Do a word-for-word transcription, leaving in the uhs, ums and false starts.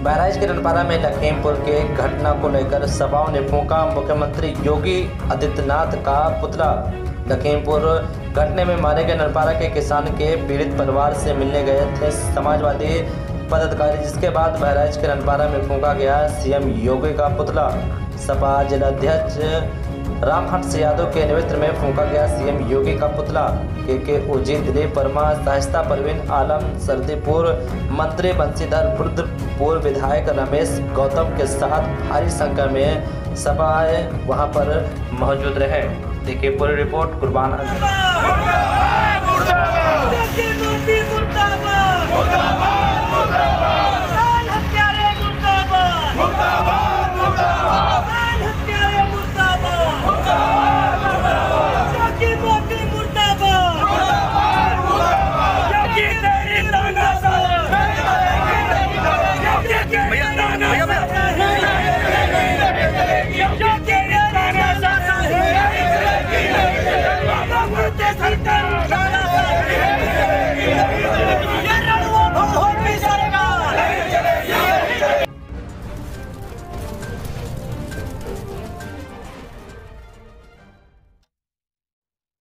बहराइच के रनपारा में लखीमपुर के घटना को लेकर सभाओं ने फूंका मुख्यमंत्री योगी आदित्यनाथ का पुतला। लखीमपुर घटने में मारे गए नरपारा के किसान के पीड़ित परिवार से मिलने गए थे समाजवादी पदाधिकारी, जिसके बाद बहराइच के रनपारा में फूंका गया सीएम योगी का पुतला। सपा जिलाध्यक्ष रामहंस यादव के नेतृत्व में फूंका गया सीएम योगी का पुतला। के के ओजी, दिलीप वर्मा, शाइस्ता परवीन आलम, सरदीपुर मंत्री बंशीधर बुर्द, पूर्व विधायक रमेश गौतम के साथ भारी संख्या में सभाएं वहां पर मौजूद रहे। देखिए पूरी रिपोर्ट। कुर्बान